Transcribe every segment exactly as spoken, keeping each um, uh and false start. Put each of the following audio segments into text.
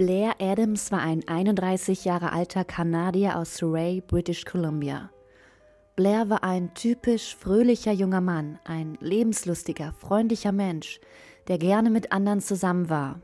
Blair Adams war ein einunddreißig Jahre alter Kanadier aus Surrey, British Columbia. Blair war ein typisch fröhlicher junger Mann, ein lebenslustiger, freundlicher Mensch, der gerne mit anderen zusammen war.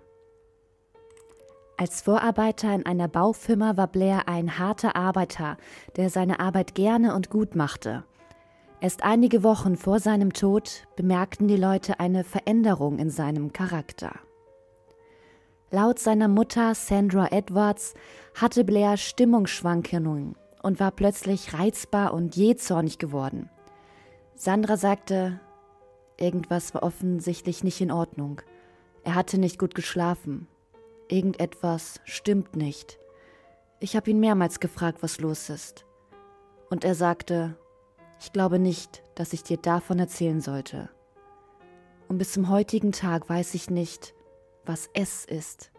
Als Vorarbeiter in einer Baufirma war Blair ein harter Arbeiter, der seine Arbeit gerne und gut machte. Erst einige Wochen vor seinem Tod bemerkten die Leute eine Veränderung in seinem Charakter. Laut seiner Mutter Sandra Edwards hatte Blair Stimmungsschwankungen und war plötzlich reizbar und jähzornig geworden. Sandra sagte, irgendwas war offensichtlich nicht in Ordnung. Er hatte nicht gut geschlafen. Irgendetwas stimmt nicht. Ich habe ihn mehrmals gefragt, was los ist. Und er sagte, ich glaube nicht, dass ich dir davon erzählen sollte. Und bis zum heutigen Tag weiß ich nicht, was es ist.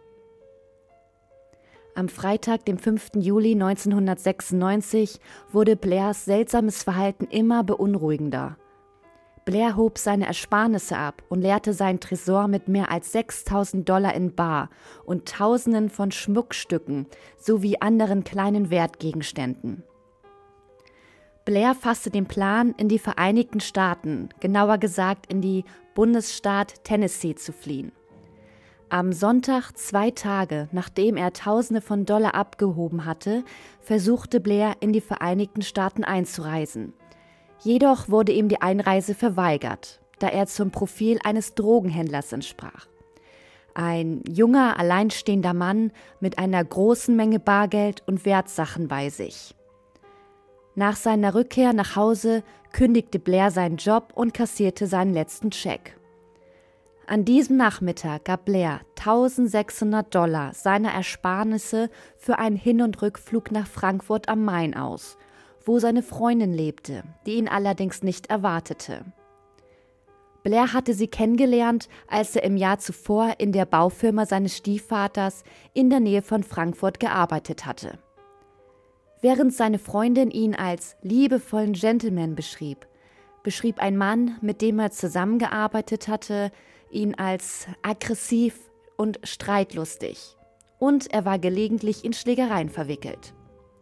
Am Freitag, dem fünften Juli neunzehnhundertsechsundneunzig, wurde Blairs seltsames Verhalten immer beunruhigender. Blair hob seine Ersparnisse ab und leerte seinen Tresor mit mehr als sechstausend Dollar in Bar und Tausenden von Schmuckstücken sowie anderen kleinen Wertgegenständen. Blair fasste den Plan, in die Vereinigten Staaten, genauer gesagt in die Bundesstaat Tennessee zu fliehen. Am Sonntag, zwei Tage nachdem er Tausende von Dollar abgehoben hatte, versuchte Blair, in die Vereinigten Staaten einzureisen. Jedoch wurde ihm die Einreise verweigert, da er zum Profil eines Drogenhändlers entsprach. Ein junger, alleinstehender Mann mit einer großen Menge Bargeld und Wertsachen bei sich. Nach seiner Rückkehr nach Hause kündigte Blair seinen Job und kassierte seinen letzten Scheck. An diesem Nachmittag gab Blair eintausendsechshundert Dollar seiner Ersparnisse für einen Hin- und Rückflug nach Frankfurt am Main aus, wo seine Freundin lebte, die ihn allerdings nicht erwartete. Blair hatte sie kennengelernt, als er im Jahr zuvor in der Baufirma seines Stiefvaters in der Nähe von Frankfurt gearbeitet hatte. Während seine Freundin ihn als liebevollen Gentleman beschrieb, beschrieb ein Mann, mit dem er zusammengearbeitet hatte, ihn als aggressiv und streitlustig, und er war gelegentlich in Schlägereien verwickelt.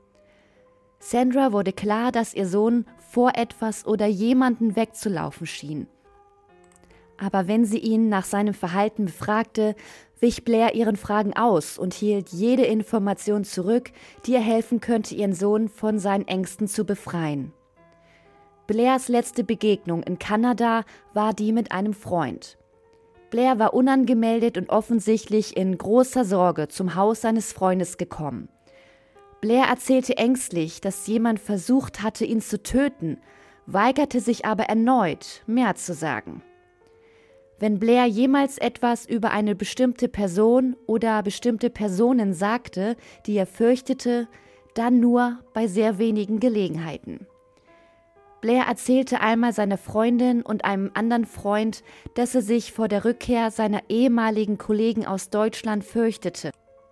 Sandra wurde klar, dass ihr Sohn vor etwas oder jemanden wegzulaufen schien. Aber wenn sie ihn nach seinem Verhalten befragte, wich Blair ihren Fragen aus und hielt jede Information zurück, die ihr helfen könnte, ihren Sohn von seinen Ängsten zu befreien. Blairs letzte Begegnung in Kanada war die mit einem Freund. Blair war unangemeldet und offensichtlich in großer Sorge zum Haus seines Freundes gekommen. Blair erzählte ängstlich, dass jemand versucht hatte, ihn zu töten, weigerte sich aber erneut, mehr zu sagen. Wenn Blair jemals etwas über eine bestimmte Person oder bestimmte Personen sagte, die er fürchtete, dann nur bei sehr wenigen Gelegenheiten. Blair erzählte einmal seiner Freundin und einem anderen Freund, dass er sich vor der Rückkehr seiner ehemaligen Kollegen aus Deutschland fürchtete,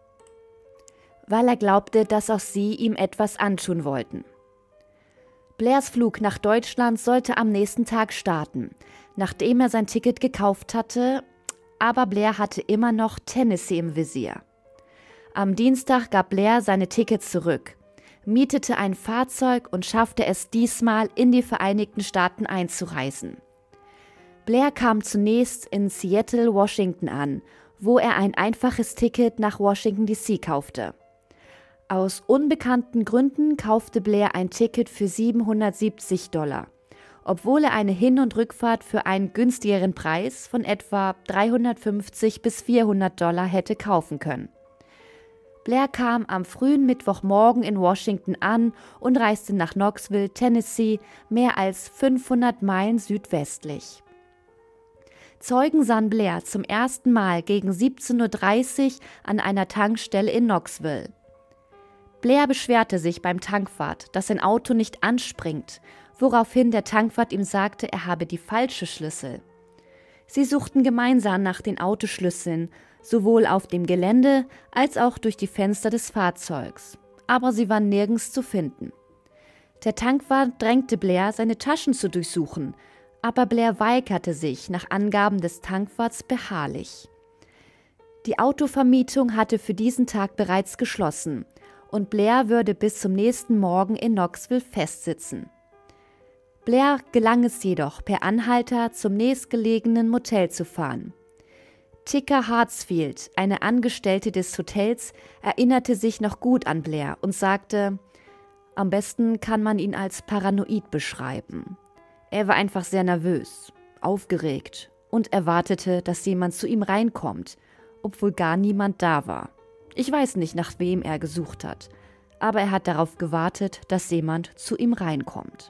weil er glaubte, dass auch sie ihm etwas antun wollten. Blairs Flug nach Deutschland sollte am nächsten Tag starten, nachdem er sein Ticket gekauft hatte, aber Blair hatte immer noch Tennessee im Visier. Am Dienstag gab Blair seine Tickets zurück, mietete ein Fahrzeug und schaffte es diesmal, in die Vereinigten Staaten einzureisen. Blair kam zunächst in Seattle, Washington an, wo er ein einfaches Ticket nach Washington D C kaufte. Aus unbekannten Gründen kaufte Blair ein Ticket für siebenhundertsiebzig Dollar, obwohl er eine Hin- und Rückfahrt für einen günstigeren Preis von etwa dreihundertfünfzig bis vierhundert Dollar hätte kaufen können. Blair kam am frühen Mittwochmorgen in Washington an und reiste nach Knoxville, Tennessee, mehr als fünfhundert Meilen südwestlich. Zeugen sahen Blair zum ersten Mal gegen siebzehn Uhr dreißig an einer Tankstelle in Knoxville. Blair beschwerte sich beim Tankwart, dass sein Auto nicht anspringt, woraufhin der Tankwart ihm sagte, er habe die falsche Schlüssel. Sie suchten gemeinsam nach den Autoschlüsseln, sowohl auf dem Gelände als auch durch die Fenster des Fahrzeugs, aber sie waren nirgends zu finden. Der Tankwart drängte Blair, seine Taschen zu durchsuchen, aber Blair weigerte sich nach Angaben des Tankwarts beharrlich. Die Autovermietung hatte für diesen Tag bereits geschlossen und Blair würde bis zum nächsten Morgen in Knoxville festsitzen. Blair gelang es jedoch, per Anhalter zum nächstgelegenen Motel zu fahren. Tika Hartsfield, eine Angestellte des Hotels, erinnerte sich noch gut an Blair und sagte, am besten kann man ihn als paranoid beschreiben. Er war einfach sehr nervös, aufgeregt und erwartete, dass jemand zu ihm reinkommt, obwohl gar niemand da war. Ich weiß nicht, nach wem er gesucht hat, aber er hat darauf gewartet, dass jemand zu ihm reinkommt.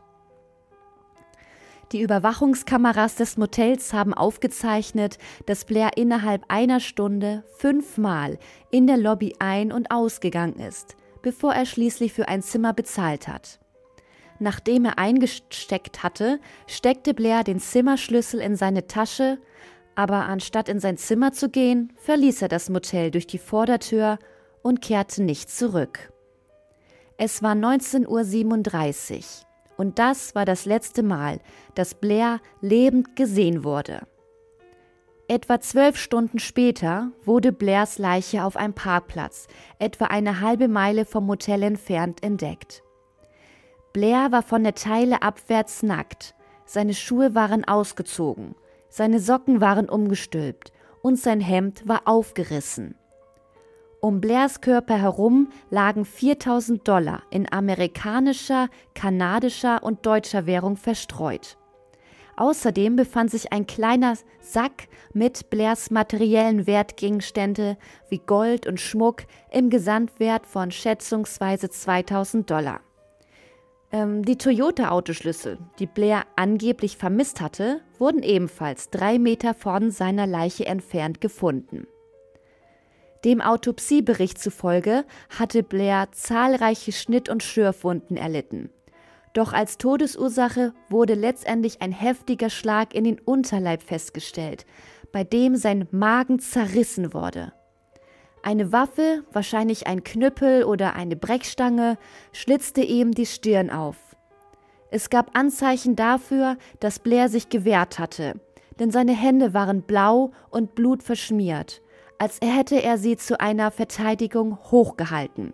Die Überwachungskameras des Motels haben aufgezeichnet, dass Blair innerhalb einer Stunde fünfmal in der Lobby ein- und ausgegangen ist, bevor er schließlich für ein Zimmer bezahlt hat. Nachdem er eingesteckt hatte, steckte Blair den Zimmerschlüssel in seine Tasche, aber anstatt in sein Zimmer zu gehen, verließ er das Motel durch die Vordertür und kehrte nicht zurück. Es war neunzehn Uhr siebenunddreißig und das war das letzte Mal, dass Blair lebend gesehen wurde. Etwa zwölf Stunden später wurde Blairs Leiche auf einem Parkplatz, etwa eine halbe Meile vom Motel entfernt, entdeckt. Blair war von der Taille abwärts nackt, seine Schuhe waren ausgezogen, seine Socken waren umgestülpt und sein Hemd war aufgerissen. Um Blairs Körper herum lagen viertausend Dollar in amerikanischer, kanadischer und deutscher Währung verstreut. Außerdem befand sich ein kleiner Sack mit Blairs materiellen Wertgegenstände wie Gold und Schmuck im Gesamtwert von schätzungsweise zweitausend Dollar. Ähm, die Toyota-Autoschlüssel, die Blair angeblich vermisst hatte, wurden ebenfalls drei Meter von seiner Leiche entfernt gefunden. Dem Autopsiebericht zufolge hatte Blair zahlreiche Schnitt- und Schürfwunden erlitten. Doch als Todesursache wurde letztendlich ein heftiger Schlag in den Unterleib festgestellt, bei dem sein Magen zerrissen wurde. Eine Waffe, wahrscheinlich ein Knüppel oder eine Brechstange, schlitzte ihm die Stirn auf. Es gab Anzeichen dafür, dass Blair sich gewehrt hatte, denn seine Hände waren blau und blutverschmiert, als hätte er sie zu einer Verteidigung hochgehalten.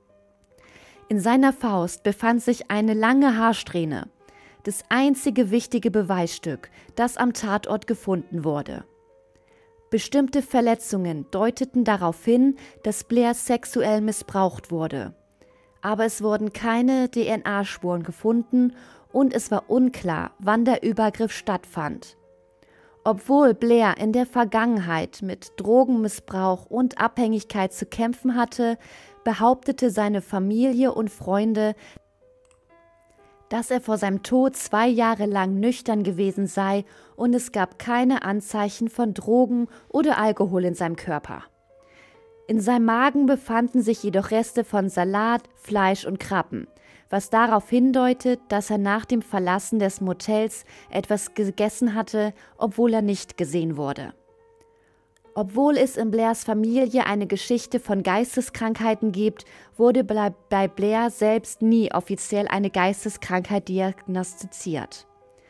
In seiner Faust befand sich eine lange Haarsträhne, das einzige wichtige Beweisstück, das am Tatort gefunden wurde. Bestimmte Verletzungen deuteten darauf hin, dass Blair sexuell missbraucht wurde. Aber es wurden keine D N A-Spuren gefunden und es war unklar, wann der Übergriff stattfand. Obwohl Blair in der Vergangenheit mit Drogenmissbrauch und Abhängigkeit zu kämpfen hatte, behauptete seine Familie und Freunde, dass er vor seinem Tod zwei Jahre lang nüchtern gewesen sei und es gab keine Anzeichen von Drogen oder Alkohol in seinem Körper. In seinem Magen befanden sich jedoch Reste von Salat, Fleisch und Krabben, was darauf hindeutet, dass er nach dem Verlassen des Motels etwas gegessen hatte, obwohl er nicht gesehen wurde. Obwohl es in Blairs Familie eine Geschichte von Geisteskrankheiten gibt, wurde bei Blair selbst nie offiziell eine Geisteskrankheit diagnostiziert.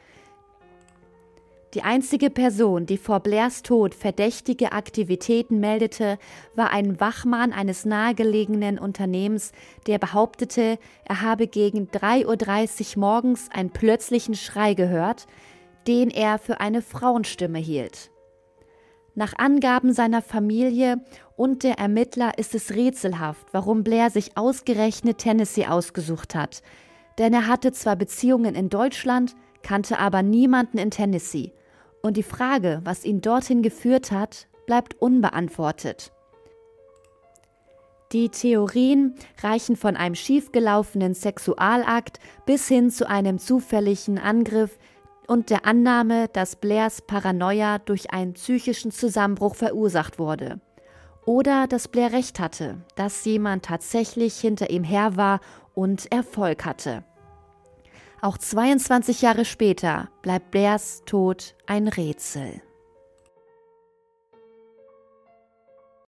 Die einzige Person, die vor Blairs Tod verdächtige Aktivitäten meldete, war ein Wachmann eines nahegelegenen Unternehmens, der behauptete, er habe gegen drei Uhr dreißig morgens einen plötzlichen Schrei gehört, den er für eine Frauenstimme hielt. Nach Angaben seiner Familie und der Ermittler ist es rätselhaft, warum Blair sich ausgerechnet Tennessee ausgesucht hat. Denn er hatte zwar Beziehungen in Deutschland, kannte aber niemanden in Tennessee. Und die Frage, was ihn dorthin geführt hat, bleibt unbeantwortet. Die Theorien reichen von einem schiefgelaufenen Sexualakt bis hin zu einem zufälligen Angriff und der Annahme, dass Blairs Paranoia durch einen psychischen Zusammenbruch verursacht wurde. Oder dass Blair recht hatte, dass jemand tatsächlich hinter ihm her war und Erfolg hatte. Auch zweiundzwanzig Jahre später bleibt Blairs Tod ein Rätsel.